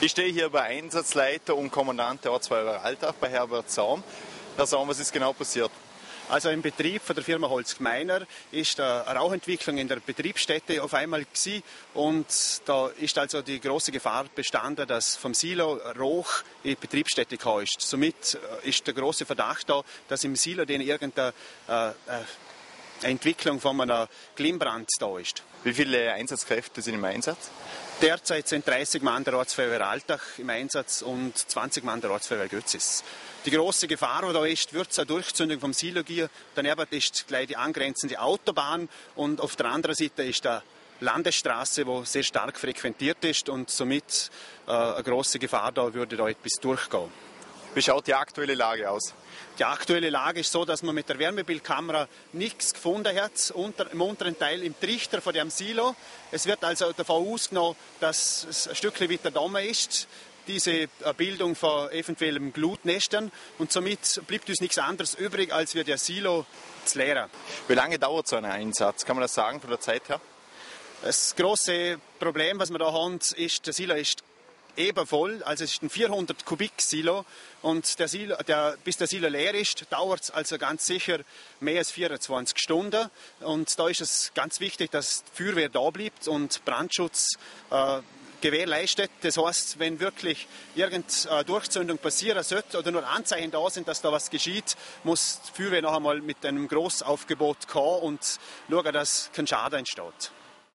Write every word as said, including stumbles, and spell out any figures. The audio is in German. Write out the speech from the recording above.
Ich stehe hier bei Einsatzleiter und Kommandant der Ortsfeuerwehr Altach bei Herbert Saum. Herr Saum, was ist genau passiert? Also im Betrieb von der Firma Holzgmeiner ist eine Rauchentwicklung in der Betriebsstätte auf einmal gewesen und da ist also die große Gefahr bestanden, dass vom Silo Rauch in die Betriebsstätte gekommen ist. Somit ist der große Verdacht da, dass im Silo denn irgendeine äh, Entwicklung von einem Glimmbrand da ist. Wie viele Einsatzkräfte sind im Einsatz? Derzeit sind dreißig Mann der Ortsfeuerwehr Altach im Einsatz und zwanzig Mann der Ortsfeuerwehr Götzis. Die große Gefahr, die da ist, wird es eine Durchzündung vom Silo geben. Daneben ist gleich die angrenzende Autobahn und auf der anderen Seite ist eine Landesstraße, die sehr stark frequentiert ist und somit äh, eine große Gefahr da würde da etwas durchgehen. Wie schaut die aktuelle Lage aus? Die aktuelle Lage ist so, dass man mit der Wärmebildkamera nichts gefunden hat unter, im unteren Teil im Trichter von dem Silo. Es wird also davon ausgenommen, dass es ein Stückchen weiter da ist, diese Bildung von eventuellen Glutnestern. Und somit bleibt uns nichts anderes übrig, als wir der Silo zu leeren. Wie lange dauert so ein Einsatz? Kann man das sagen von der Zeit her? Das große Problem, was wir da haben, ist, der Silo ist eben voll, also es ist ein vierhundert Kubik Silo und der Silo, der, bis der Silo leer ist, dauert es also ganz sicher mehr als vierundzwanzig Stunden und da ist es ganz wichtig, dass die Feuerwehr da bleibt und Brandschutz äh, gewährleistet. Das heißt, wenn wirklich irgendeine Durchzündung passieren sollte oder nur Anzeichen da sind, dass da was geschieht, muss die Feuerwehr noch einmal mit einem Großaufgebot kommen und schauen, dass kein Schaden entsteht.